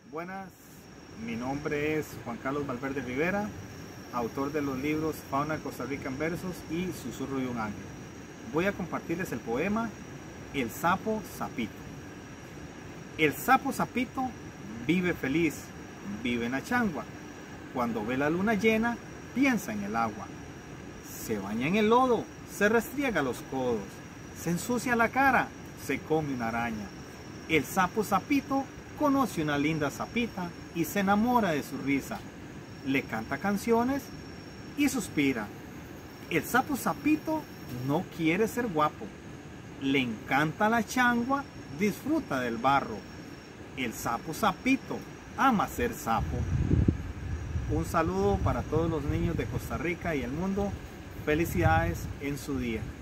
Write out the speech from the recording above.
Buenas, mi nombre es Juan Carlos Valverde Rivera, autor de los libros Fauna Costa Rica en versos y Susurro de un ángel. Voy a compartirles el poema El sapo sapito. El sapo sapito vive feliz, vive en la changua. Cuando ve la luna llena, piensa en el agua. Se baña en el lodo, se restriega los codos, se ensucia la cara, se come una araña. El sapo sapito conoce una linda sapita y se enamora de su risa. Le canta canciones y suspira. El sapo sapito no quiere ser guapo. Le encanta la changua, disfruta del barro. El sapo sapito ama ser sapo. Un saludo para todos los niños de Costa Rica y el mundo. Felicidades en su día.